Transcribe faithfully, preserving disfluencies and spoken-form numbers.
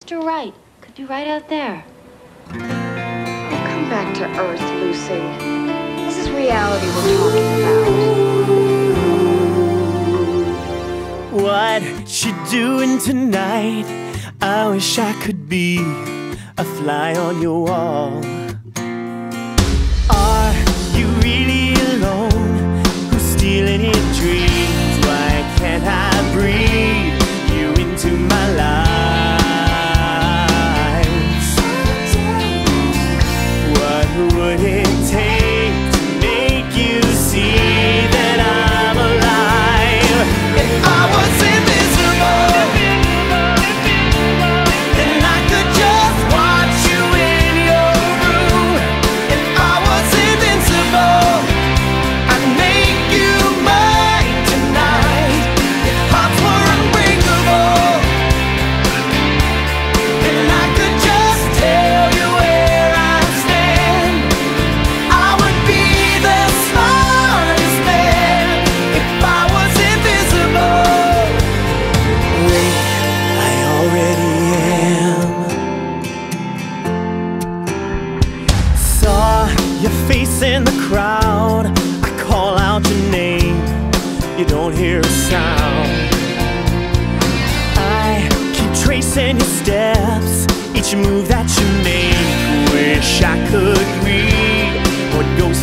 You're right. Could be right out there. Oh, come back to Earth, Lucy. This is reality we're talking about. What you doing tonight? I wish I could be a fly on your wall. Are you really alone? Who's stealing your dreams? Why can't I breathe you into my life? What would it take to make you see that I'm alive? If I was invisible, then I could just watch you in your room. If I was invincible, I'd make you mine tonight. If hearts were unbreakable, then I could just tell you where I stand. I would be the smartest man if I was invisible. Wait, I already am. Saw your face in the crowd. I call out your name, you don't hear a sound. I keep tracing your steps, each move that you make. Wish I could read what goes